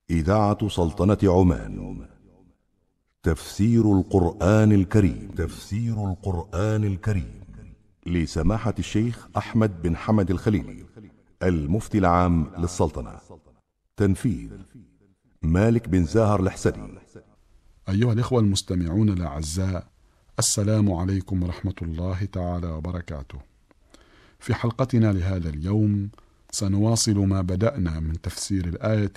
إذاعة سلطنة عمان. تفسير القرآن الكريم. تفسير القرآن الكريم لسماحة الشيخ أحمد بن حمد الخليلي، المفتي العام للسلطنة. تنفيذ مالك بن زاهر الحسني. أيها الإخوة المستمعون الأعزاء، السلام عليكم ورحمة الله تعالى وبركاته. في حلقتنا لهذا اليوم سنواصل ما بدأنا من تفسير الآية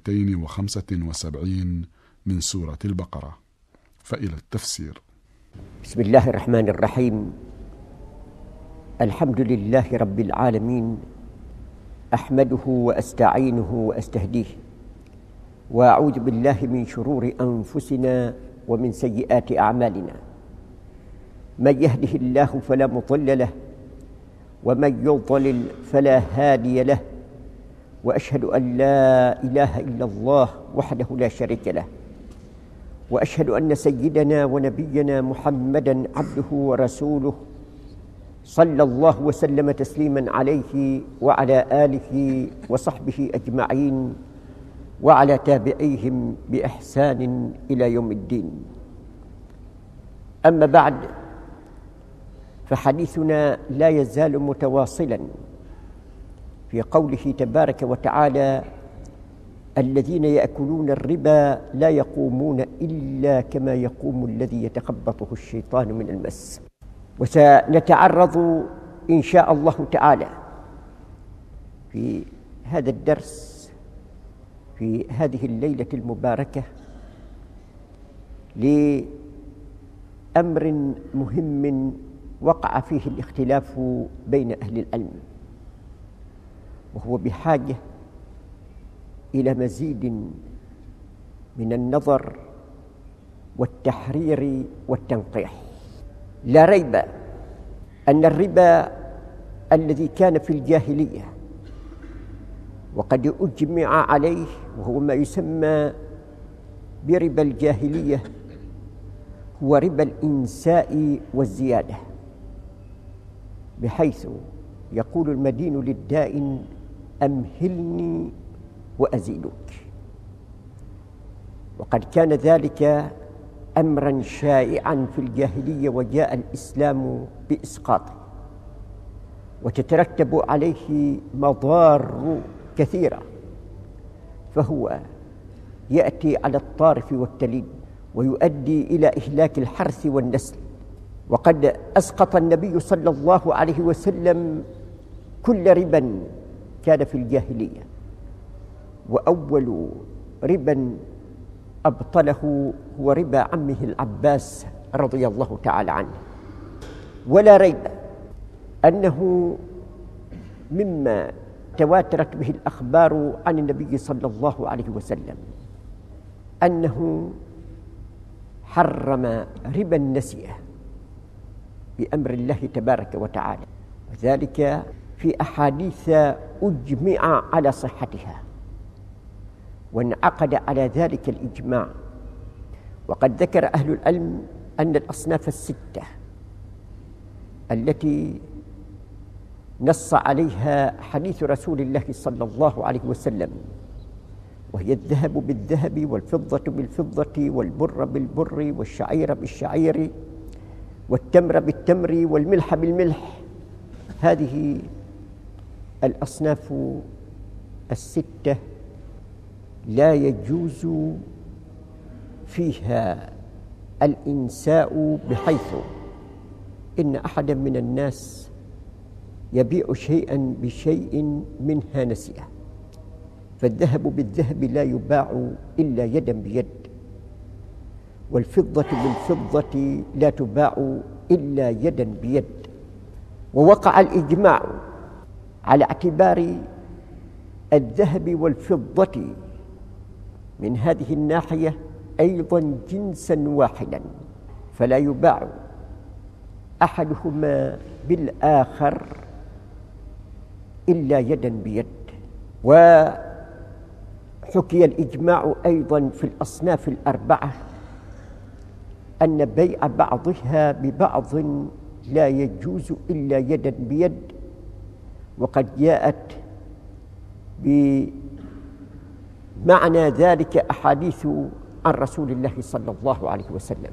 275 من سورة البقرة، فإلى التفسير. بسم الله الرحمن الرحيم. الحمد لله رب العالمين، أحمده وأستعينه وأستهديه، وأعوذ بالله من شرور أنفسنا ومن سيئات أعمالنا. من يهده الله فلا مضل له، ومن يضلل فلا هادي له، وأشهد أن لا إله إلا الله وحده لا شريك له، وأشهد أن سيدنا ونبينا محمدًا عبده ورسوله، صلى الله وسلم تسليمًا عليه وعلى آله وصحبه أجمعين، وعلى تابعيهم بإحسان إلى يوم الدين. أما بعد، فحديثنا لا يزال متواصلا في قوله تبارك وتعالى: الذين يأكلون الربا لا يقومون إلا كما يقوم الذي يتخبطه الشيطان من المس. وسنتعرض إن شاء الله تعالى في هذا الدرس في هذه الليلة المباركة لأمر مهم وقع فيه الاختلاف بين أهل العلم، وهو بحاجة إلى مزيد من النظر والتحرير والتنقيح. لا ريب أن الربا الذي كان في الجاهلية وقد أجمع عليه، وهو ما يسمى بربا الجاهلية، هو ربا الإنساء والزيادة، بحيث يقول المدين للدائن: أمهلني وأزيدك. وقد كان ذلك أمرا شائعا في الجاهلية، وجاء الإسلام بإسقاطه، وتترتب عليه مضار كثيرة، فهو يأتي على الطارف والتليد، ويؤدي إلى إهلاك الحرث والنسل. وقد أسقط النبي صلى الله عليه وسلم كل ربا كان في الجاهلية، وأول ربا أبطله هو ربا عمه العباس رضي الله تعالى عنه. ولا ريب أنه مما تواترت به الأخبار عن النبي صلى الله عليه وسلم أنه حرم ربا النسيئة بأمر الله تبارك وتعالى، وذلك في أحاديث أجمع على صحتها، وانعقد على ذلك الإجماع. وقد ذكر أهل العلم أن الأصناف الستة التي نص عليها حديث رسول الله صلى الله عليه وسلم، وهي الذهب بالذهب، والفضة بالفضة، والبر بالبر، والشعير بالشعير، والتمر بالتمر، والملح بالملح. هذه الأصناف الستة لا يجوز فيها الإنساء، بحيث إن أحدا من الناس يبيع شيئا بشيء منها نسيئة. فالذهب بالذهب لا يباع إلا يدا بيد، والفضة بالفضة لا تباع إلا يدا بيد. ووقع الإجماع على اعتبار الذهب والفضة من هذه الناحية أيضا جنسا واحدا، فلا يباع أحدهما بالآخر إلا يدا بيد. وحكي الإجماع أيضا في الأصناف الأربعة أن بيع بعضها ببعض لا يجوز إلا يدا بيد، وقد جاءت معنى ذلك أحاديث عن رسول الله صلى الله عليه وسلم،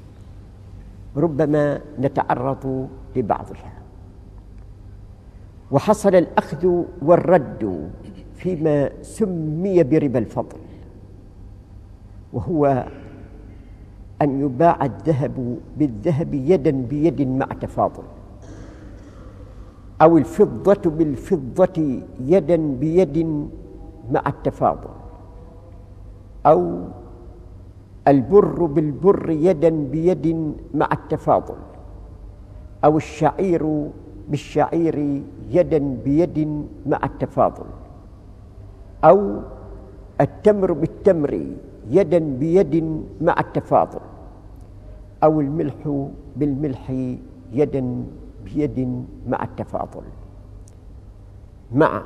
ربما نتعرض لبعضها. وحصل الأخذ والرد فيما سمي بربا الفضل، وهو أن يباع الذهب بالذهب يدا بيد مع تفاضل، أو الفضة بالفضة يدا بيد مع التفاضل، أو البر بالبر يدا بيد مع التفاضل، أو الشعير بالشعير يدا بيد مع التفاضل، أو التمر بالتمر يدا بيد مع التفاضل، أو الملح بالملح يدا بيد مع التفاضل، مع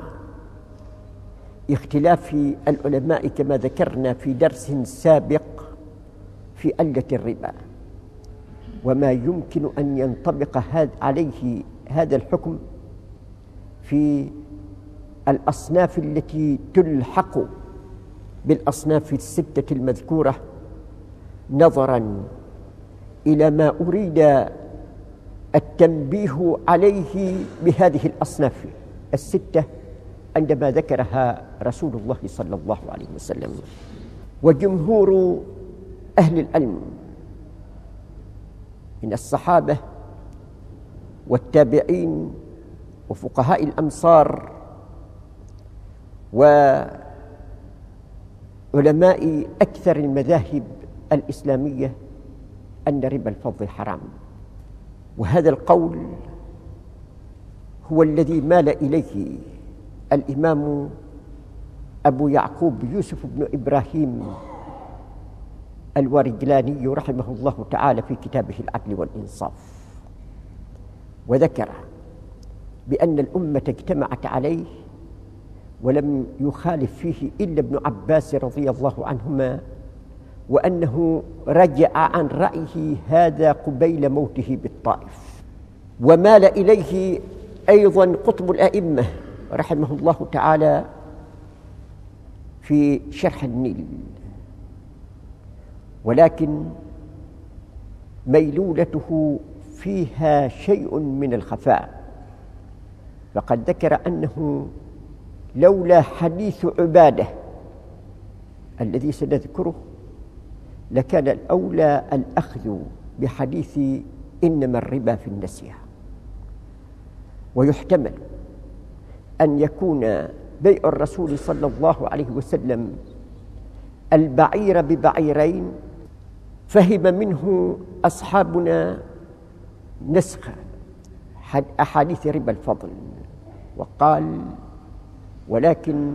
اختلاف العلماء كما ذكرنا في درس سابق في علة الربا، وما يمكن أن ينطبق عليه هذا الحكم في الأصناف التي تلحق بالأصناف الستة المذكورة، نظراً إلى ما أريد التنبيه عليه بهذه الأصناف الستة عندما ذكرها رسول الله صلى الله عليه وسلم. وجمهور أهل العلم من الصحابة والتابعين وفقهاء الأمصار وعلماء أكثر المذاهب الإسلامية أن ربا الفضل حرام، وهذا القول هو الذي مال إليه الإمام أبو يعقوب يوسف بن إبراهيم الورجلاني رحمه الله تعالى في كتابه العدل والإنصاف، وذكر بأن الأمة اجتمعت عليه ولم يخالف فيه إلا ابن عباس رضي الله عنهما، وأنه رجع عن رأيه هذا قبيل موته بالطائف. ومال إليه أيضا قطب الأئمة رحمه الله تعالى في شرح النيل، ولكن ميلولته فيها شيء من الخفاء، فقد ذكر أنه لولا حديث عبادة الذي سنذكره لكان الأولى الأخذ بحديث إنما الربا في النسيئة. ويحتمل أن يكون بيع الرسول صلى الله عليه وسلم البعير ببعيرين فهم منه أصحابنا نسخ أحاديث ربا الفضل، وقال ولكن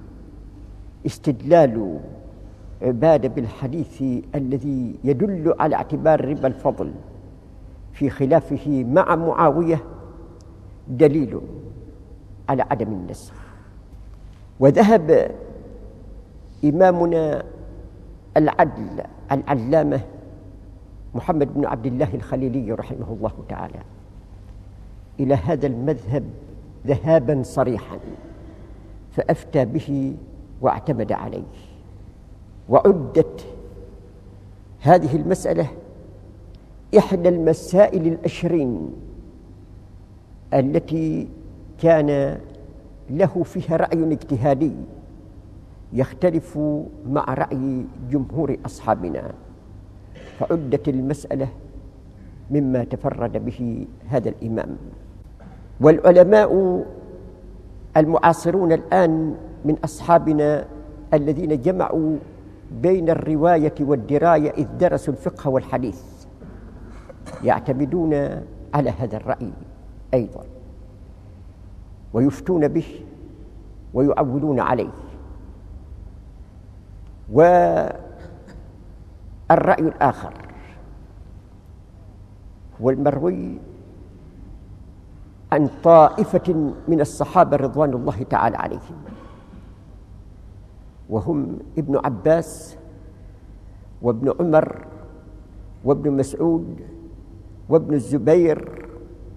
استدلال عبادة بالحديث الذي يدل على اعتبار ربا الفضل في خلافه مع معاوية دليل على عدم النسخ. وذهب إمامنا العدل العلامة محمد بن عبد الله الخليلي رحمه الله تعالى إلى هذا المذهب ذهابا صريحا، فأفتى به واعتمد عليه. وعدت هذه المسألة إحدى المسائل ال20 التي كان له فيها رأي اجتهادي يختلف مع رأي جمهور أصحابنا، فعدت المسألة مما تفرد به هذا الإمام. والعلماء المعاصرون الآن من أصحابنا الذين جمعوا بين الرواية والدراية إذ درسوا الفقه والحديث يعتمدون على هذا الرأي أيضا، ويفتون به ويعولون عليه. والرأي الآخر هو المروي عن طائفة من الصحابة رضوان الله تعالى عليهم، وهم ابن عباس وابن عمر وابن مسعود وابن الزبير،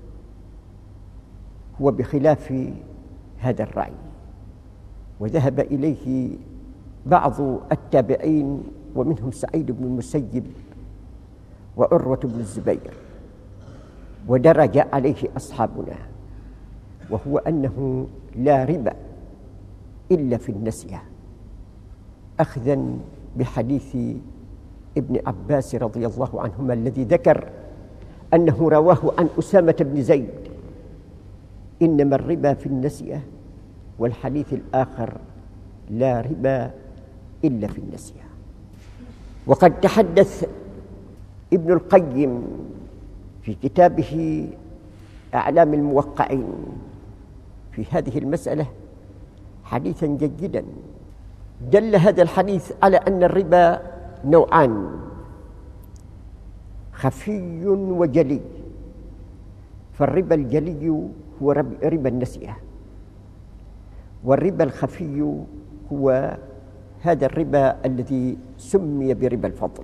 هو بخلاف هذا الرأي، وذهب إليه بعض التابعين ومنهم سعيد بن المسيب وعروة بن الزبير، ودرج عليه أصحابنا، وهو أنه لا ربا إلا في النسيئة، أخذا بحديث ابن عباس رضي الله عنهما الذي ذكر أنه رواه عن أسامة بن زيد: إنما الربا في النسيئة، والحديث الآخر: لا ربا إلا في النسيئة. وقد تحدث ابن القيم في كتابه أعلام الموقعين في هذه المسألة حديثا جيدا. دل هذا الحديث على أن الربا نوعان: خفي وجلي. فالربا الجلي هو ربا النسيئة، والربا الخفي هو هذا الربا الذي سمي بربا الفضل.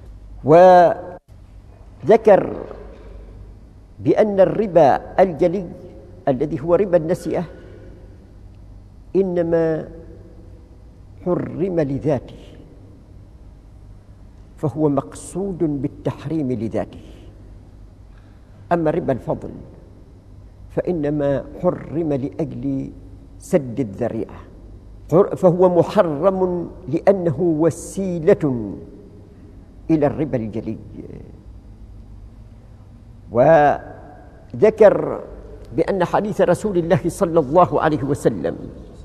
وذكر بأن الربا الجلي الذي هو ربا النسيئة إنما حرم لذاته، فهو مقصود بالتحريم لذاته. أما ربا الفضل فإنما حرم لأجل سد الذريعة، فهو محرم لأنه وسيلة إلى الربا الجلي. وذكر بأن حديث رسول الله صلى الله عليه وسلم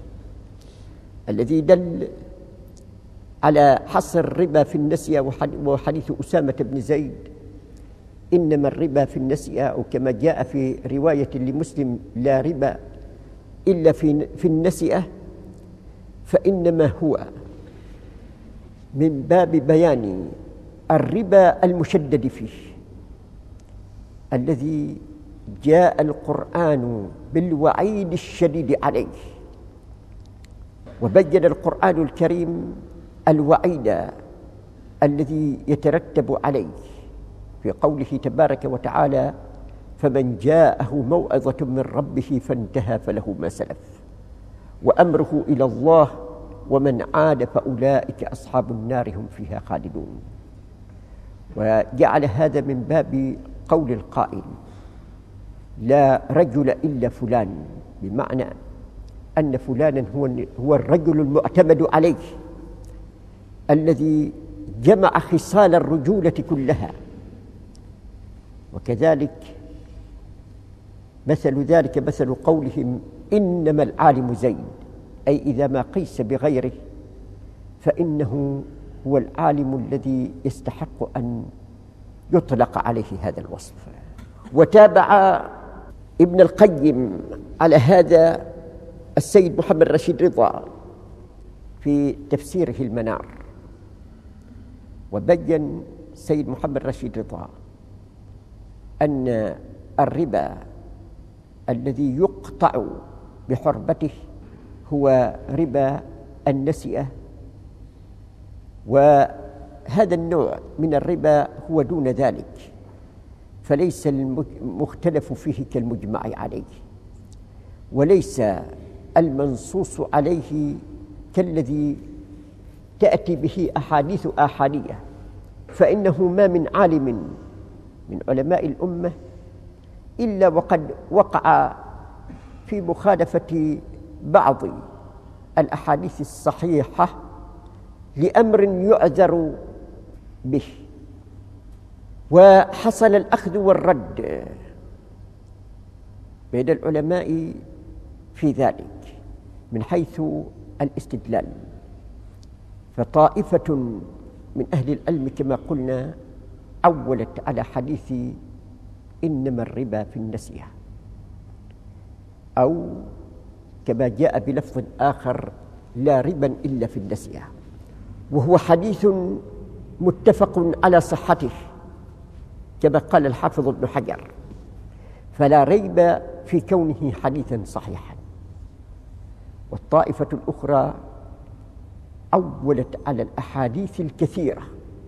الذي دل على حصر الربا في النسيئة، وحديث أسامة بن زيد: إنما الربا في النسيئة، أو كما جاء في رواية لمسلم: لا ربا إلا في النسيئة، فإنما هو من باب بيان الربا المشدد فيه، الذي جاء القرآن بالوعيد الشديد عليه. وبين القرآن الكريم الوعيد الذي يترتب عليه في قوله تبارك وتعالى: فمن جاءه موعظة من ربه فانتهى فله ما سلف وأمره إلى الله ومن عاد فأولئك أصحاب النار هم فيها خالدون. وجعل هذا من باب قول القائل: لا رجل إلا فلان، بمعنى أن فلانا هو الرجل المعتمد عليه الذي جمع خصال الرجولة كلها. وكذلك مثل ذلك مثل قولهم: إنما العالم زيد، أي إذا ما قيس بغيره فإنه هو العالم الذي يستحق أن يطلق عليه هذا الوصف. وتابع ابن القيم على هذا السيد محمد رشيد رضا في تفسيره المنار، وبين السيد محمد رشيد رضا أن الربا الذي يقطع بحربته هو ربا النسيئة، وهذا النوع من الربا هو دون ذلك، فليس المختلف فيه كالمجمع عليه، وليس المنصوص عليه كالذي تأتي به أحاديث آحادية. فإنه ما من عالم من علماء الأمة إلا وقد وقع في مخالفة بعض الأحاديث الصحيحة لأمر يعذر به، وحصل الأخذ والرد بين العلماء في ذلك من حيث الاستدلال. فطائفة من أهل العلم كما قلنا عولت على حديث إنما الربا في النسيئة، أو كما جاء بلفظ آخر: لا ربا إلا في النسيئة، وهو حديث متفق على صحته كما قال الحافظ ابن حجر، فلا ريب في كونه حديثا صحيحا. والطائفة الأخرى عولت على الأحاديث الكثيرة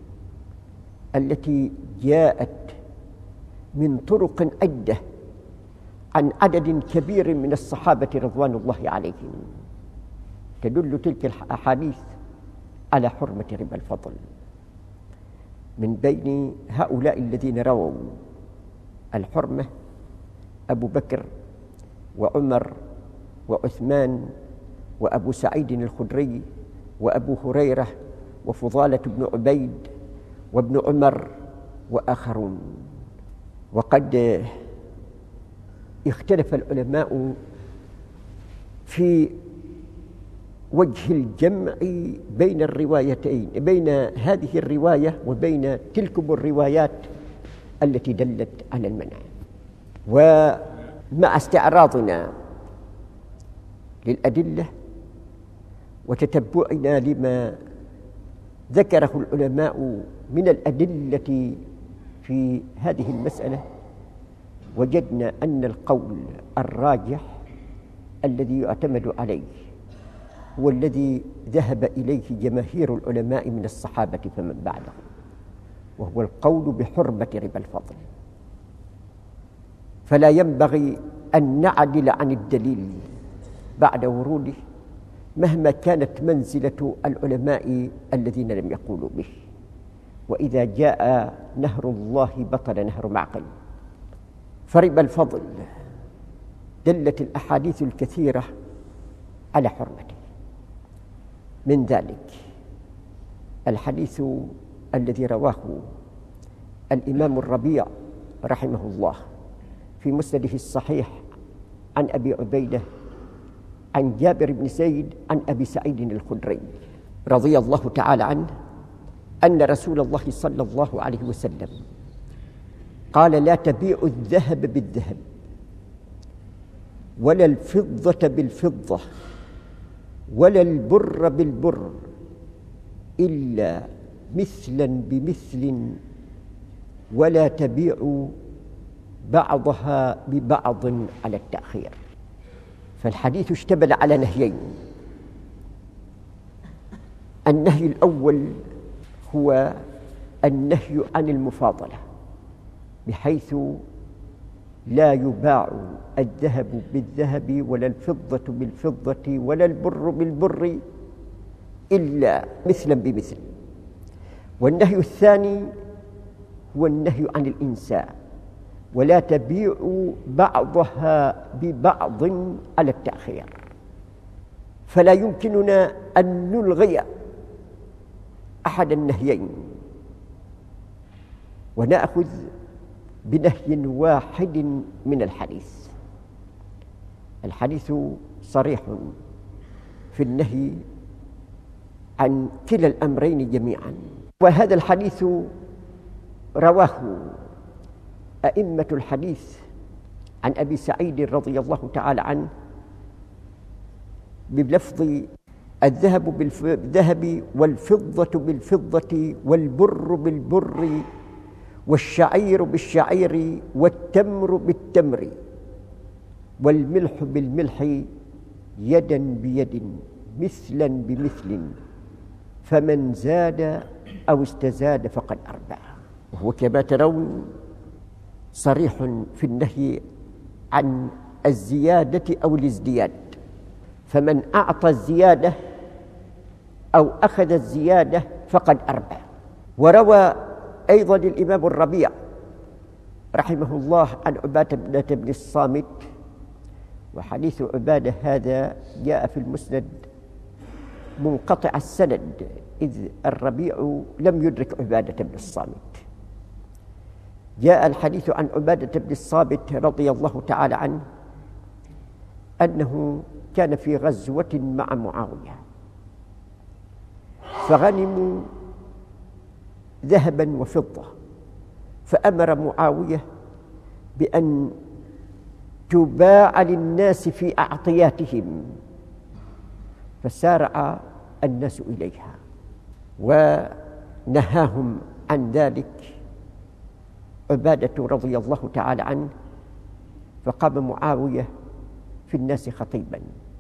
التي جاءت من طرق عدة عن عدد كبير من الصحابة رضوان الله عليهم، تدل تلك الأحاديث على حرمة ربا الفضل. من بين هؤلاء الذين رووا الحرمة أبو بكر وعمر وعثمان وأبو سعيد الخدري وأبو هريرة وفضالة بن عبيد وابن عمر وآخرون. وقد اختلف العلماء في وجه الجمع بين الروايتين، بين هذه الرواية وبين تلكم الروايات التي دلت على المنع. ومع استعراضنا للأدلة وتتبعنا لما ذكره العلماء من الأدلة في هذه المسألة، وجدنا أن القول الراجح الذي يعتمد عليه هو الذي ذهب إليه جماهير العلماء من الصحابة فمن بعدهم، وهو القول بحرمة ربا الفضل. فلا ينبغي أن نعدل عن الدليل بعد وروده مهما كانت منزلة العلماء الذين لم يقولوا به. وإذا جاء نهر الله بطل نهر معقل. فربا الفضل دلت الأحاديث الكثيرة على حرمته. من ذلك الحديث الذي رواه الإمام الربيع رحمه الله في مسنده الصحيح عن أبي عبيدة عن جابر بن زيد عن أبي سعيد الخدري رضي الله تعالى عنه أن رسول الله صلى الله عليه وسلم قال: لا تبيعوا الذهب بالذهب ولا الفضة بالفضة ولا البر بالبر إلا مثلا بمثل، ولا تبيعوا بعضها ببعض على التأخير. فالحديث اشتمل على نهيين. النهي الأول هو النهي عن المفاضلة، بحيث لا يباع الذهب بالذهب ولا الفضة بالفضة ولا البر بالبر إلا مثلا بمثل. والنهي الثاني هو النهي عن الإنساء، ولا تبيعوا بعضها ببعض على التأخير. فلا يمكننا أن نلغي أحد النهيين ونأخذ بنهي واحد من الحديث. الحديث صريح في النهي عن كلا الأمرين جميعا. وهذا الحديث رواه أئمة الحديث عن أبي سعيد رضي الله تعالى عنه بلفظ: الذهب بالذهب والفضة بالفضة والبر بالبر والشعير بالشعير والتمر بالتمر والملح بالملح يدا بيد مثلا بمثل، فمن زاد أو استزاد فقد أربع. وهو كما ترون صريح في النهي عن الزيادة أو الازدياد، فمن أعطى الزيادة أو أخذ الزيادة فقد أربع. وروى أيضا الإمام الربيع رحمه الله عن عبادة بن الصامت، وحديث عبادة هذا جاء في المسند منقطع السند، إذ الربيع لم يدرك عبادة بن الصامت. جاء الحديث عن عبادة بن الصامت رضي الله تعالى عنه أنه كان في غزوة مع معاوية، فغنموا ذهبا وفضة، فأمر معاوية بأن تباع للناس في أعطياتهم، فسارع الناس إليها ونهاهم عن ذلك عبادة رضي الله تعالى عنه. فقام معاوية في الناس خطيبا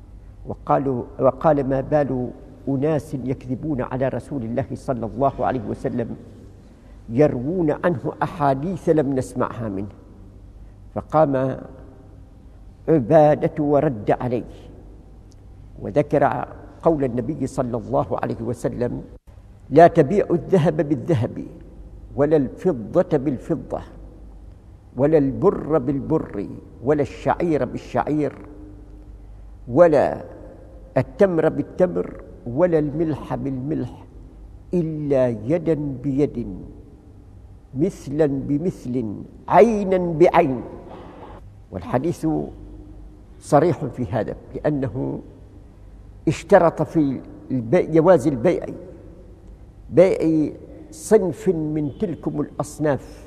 وقال: ما بال أناس يكذبون على رسول الله صلى الله عليه وسلم يروون عنه أحاديث لم نسمعها منه. فقام عبادة ورد عليه وذكر قول النبي صلى الله عليه وسلم: لا تبيع الذهب بالذهب ولا الفضة بالفضة ولا البر بالبر ولا الشعير بالشعير ولا التمر بالتمر ولا الملح بالملح إلا يدا بيد مثلا بمثل عينا بعين. والحديث صريح في هذا، لأنه اشترط في جواز البيع بيع صنف من تلكم الأصناف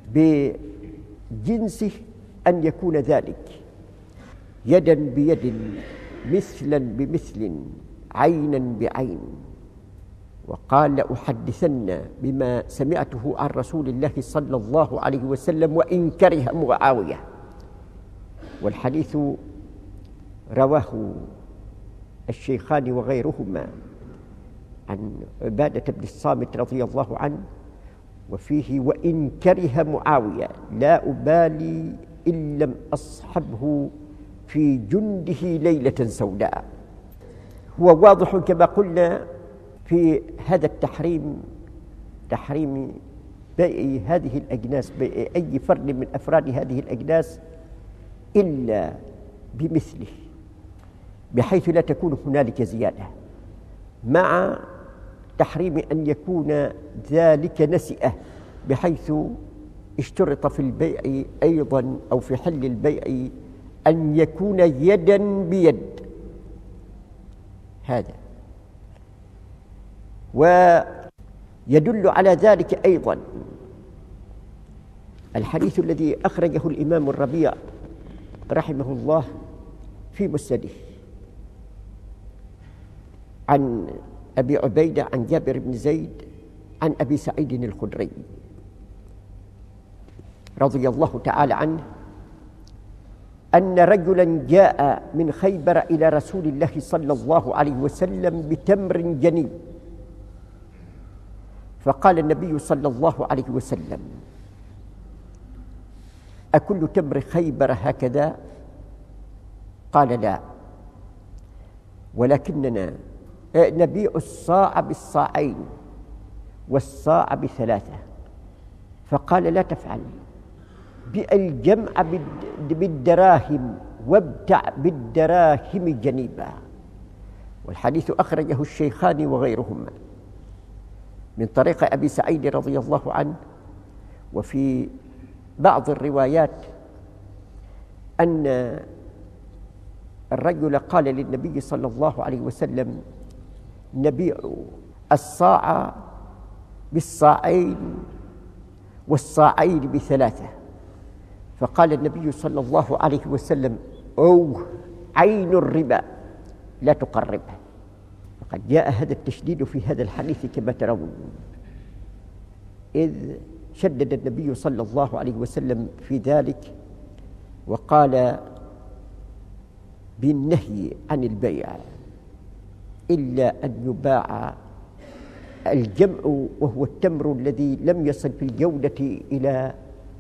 بجنسه أن يكون ذلك يدا بيد مثلا بمثل عينا بعين. وقال لأحدثن بما سمعته عن رسول الله صلى الله عليه وسلم وإن كره معاوية. والحديث رواه الشيخان وغيرهما عن عبادة بن الصامت رضي الله عنه، وفيه وإن كره معاوية لا أبالي إن لم أصحبه في جنده ليلة سوداء. هو واضح كما قلنا في هذا التحريم، تحريم بيع هذه الأجناس، بيع أي فرد من أفراد هذه الأجناس إلا بمثله، بحيث لا تكون هنالك زيادة، مع تحريم أن يكون ذلك نسئة، بحيث اشترط في البيع أيضا أو في حل البيع أن يكون يدا بيد. هذا ويدل على ذلك أيضا الحديث الذي أخرجه الإمام الربيع رحمه الله في مسنده عن أبي عبيدة عن جابر بن زيد عن أبي سعيد الخدري رضي الله تعالى عنه أن رجلا جاء من خيبر إلى رسول الله صلى الله عليه وسلم بتمر جنيب، فقال النبي صلى الله عليه وسلم: أكل تمر خيبر هكذا؟ قال: لا، ولكننا نبيع الصاع بالصاعين والصاع بثلاثة. فقال: لا تفعل، بئ الجمع بالدراهم وابتع بالدراهم جنيبا. والحديث أخرجه الشيخان وغيرهما من طريق أبي سعيد رضي الله عنه. وفي بعض الروايات أن الرجل قال للنبي صلى الله عليه وسلم: نبيع الصاع بالصاعين والصاعين بثلاثة. فقال النبي صلى الله عليه وسلم: أوه، عين الربا، لا تقربه. فقد جاء هذا التشديد في هذا الحديث كما ترون، إذ شدد النبي صلى الله عليه وسلم في ذلك وقال بالنهي عن البيع إلا أن يباع الجمع، وهو التمر الذي لم يصل في الجودة إلى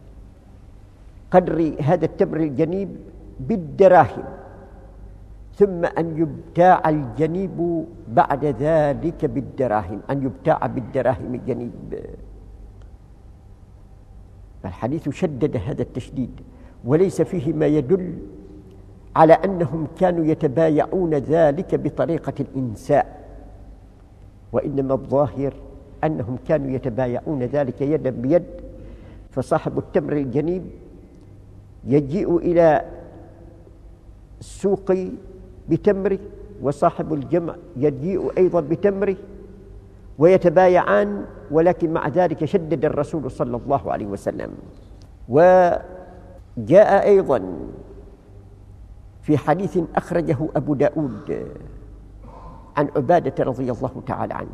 قدر هذا التمر الجنيب بالدراهم، ثم أن يبتاع الجنيب بعد ذلك بالدراهم، أن يبتاع بالدراهم الجنيب. الحديث شدد هذا التشديد، وليس فيه ما يدل على أنهم كانوا يتبايعون ذلك بطريقة الإنساء، وإنما الظاهر أنهم كانوا يتبايعون ذلك يدا بيد. فصاحب التمر الجنيب يجيء إلى السوق بتمره، وصاحب الجمع يجيء أيضا بتمره، ويتبايعان، ولكن مع ذلك شدد الرسول صلى الله عليه وسلم. وجاء أيضا في حديث أخرجه أبو داود عن عبادة رضي الله تعالى عنه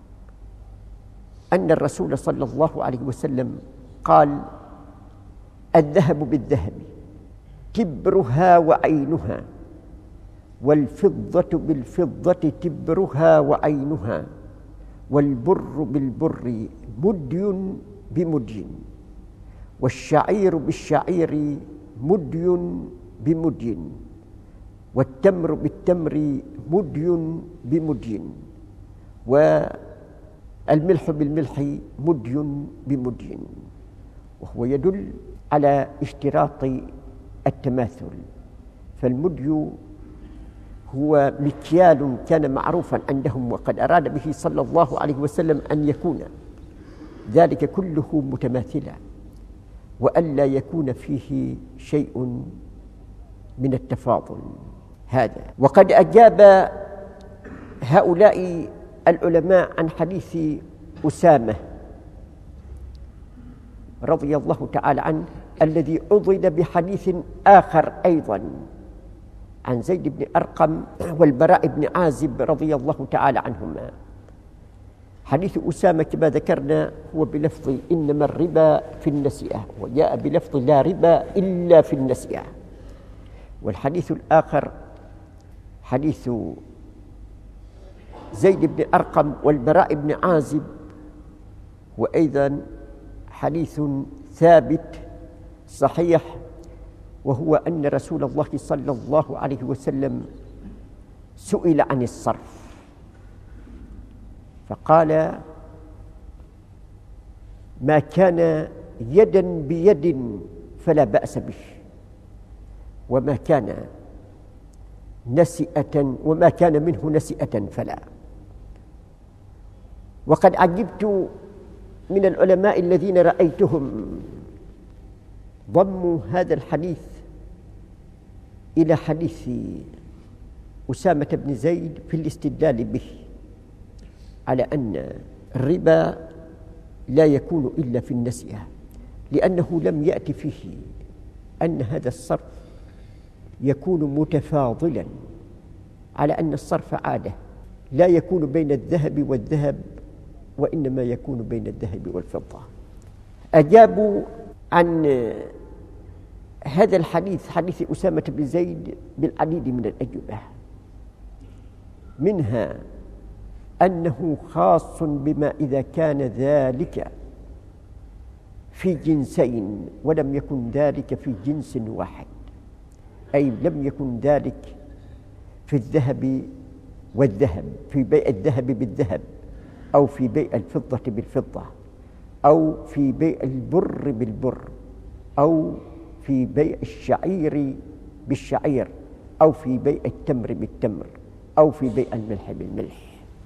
أن الرسول صلى الله عليه وسلم قال: الذهب بالذهب تبرها وعينها، والفضة بالفضة تبرها وعينها، والبر بالبر مدي بمدي، والشعير بالشعير مدي بمدي، والتمر بالتمر مدي بمدي، الملح بالملح مدي بمدي، وهو يدل على اشتراط التماثل. فالمدي هو مكيال كان معروفا عندهم، وقد أراد به صلى الله عليه وسلم أن يكون ذلك كله متماثلا، وألا يكون فيه شيء من التفاضل هذا. وقد أجاب هؤلاء العلماء عن حديث أسامة رضي الله تعالى عنه، الذي عضد بحديث آخر أيضا عن زيد بن أرقم والبراء بن عازب رضي الله تعالى عنهما. حديث أسامة كما ذكرنا هو بلفظ إنما الربا في النسيئة، وجاء بلفظ لا ربا إلا في النسيئة. والحديث الآخر حديث زيد بن أرقم والبراء بن عازب، وأيضا حديث ثابت صحيح، وهو أن رسول الله صلى الله عليه وسلم سئل عن الصرف فقال: ما كان يدا بيد فلا بأس به، وما كان منه نسئة فلا. وقد عجبت من العلماء الذين رأيتهم ضموا هذا الحديث إلى حديث أسامة بن زيد في الاستدلال به على أن الربا لا يكون إلا في النسيئة، لأنه لم يأتي فيه أن هذا الصرف يكون متفاضلا، على أن الصرف عادة لا يكون بين الذهب والذهب، وإنما يكون بين الذهب والفضة. أجابوا عن هذا الحديث، حديث أسامة بن زيد، بالعديد من الأجوبة، منها أنه خاص بما إذا كان ذلك في جنسين ولم يكن ذلك في جنس واحد، أي لم يكن ذلك في الذهب والذهب، في بيع الذهب بالذهب، أو في بيع الفضة بالفضة، أو في بيع البر بالبر، أو في بيع الشعير بالشعير، أو في بيع التمر بالتمر، أو في بيع الملح بالملح.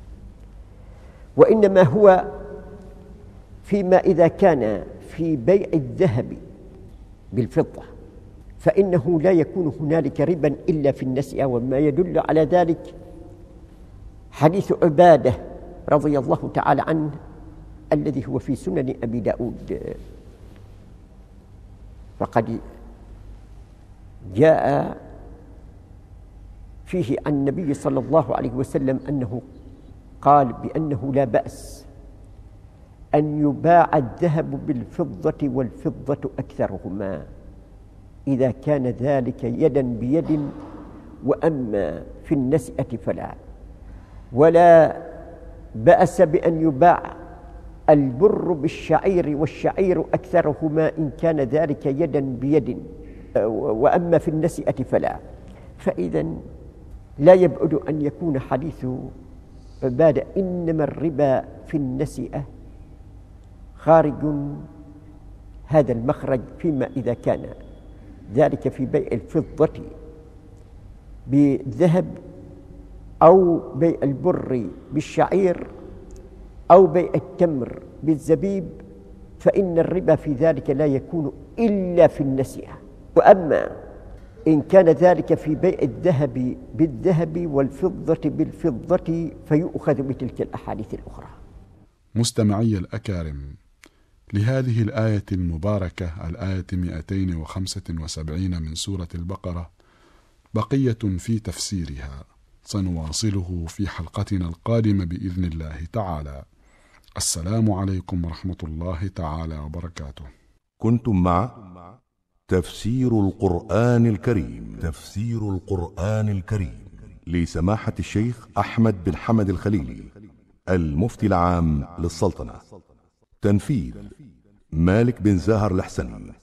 وإنما هو فيما إذا كان في بيع الذهب بالفضة فإنه لا يكون هنالك ربا إلا في النسيئة. وما يدل على ذلك حديث عبادة رضي الله تعالى عنه الذي هو في سنن أبي داود، فقد جاء فيه عن النبي صلى الله عليه وسلم أنه قال بأنه لا بأس أن يباع الذهب بالفضة والفضة أكثرهما إذا كان ذلك يدا بيد، وأما في النسئة فلا. ولا بأس بأن يباع البر بالشعير والشعير أكثرهما إن كان ذلك يدا بيد، وأما في النسئة فلا. فإذا لا يبعد أن يكون حديث عبادة إنما الربا في النسئة خارج هذا المخرج، فيما إذا كان ذلك في بيع الفضة بالذهب، أو بيع البر بالشعير، أو بيع التمر بالزبيب، فإن الربا في ذلك لا يكون إلا في النسيئة. وأما إن كان ذلك في بيع الذهب بالذهب والفضة بالفضة فيؤخذ بتلك الأحاديث الأخرى. مستمعي الأكارم، لهذه الآية المباركة، الآية 275 من سورة البقرة، بقية في تفسيرها سنواصله في حلقتنا القادمة بإذن الله تعالى. السلام عليكم ورحمة الله تعالى وبركاته. كنتم مع تفسير القرآن الكريم، تفسير القرآن الكريم لسماحة الشيخ أحمد بن حمد الخليلي، المفتي العام للسلطنة. تنفيذ مالك بن زاهر الحسني.